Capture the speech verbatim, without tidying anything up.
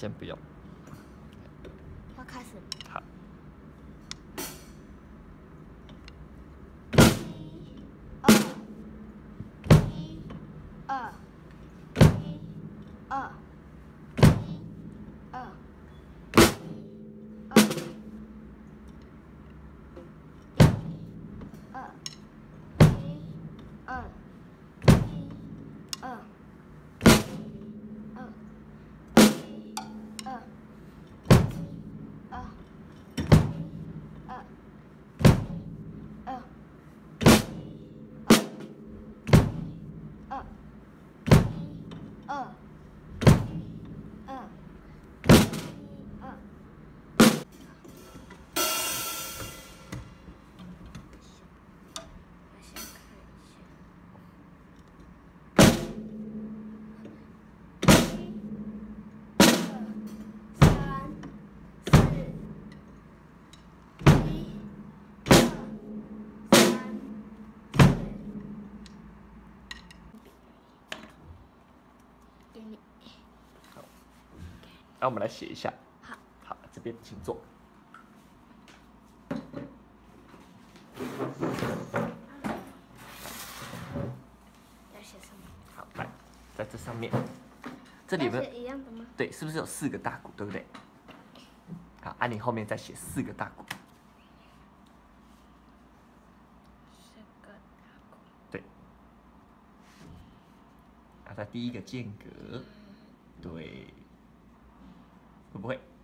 先不用。 要开始。 好。 一、二、一、二、一、二、二、二、一、二、一、二、二、二、二、二、二、二、二、二、二。我先看一下。给你。 好，那我们来写一下。 好。 好，这边请坐。 要写什么？ 好，来，在这上面，这里面一样的吗？ 对，是不是有四个大鼓，对不对？好，按、啊、你后面再写四个大鼓。 四个大鼓。 对。啊，在第一个间隔，对，会不会？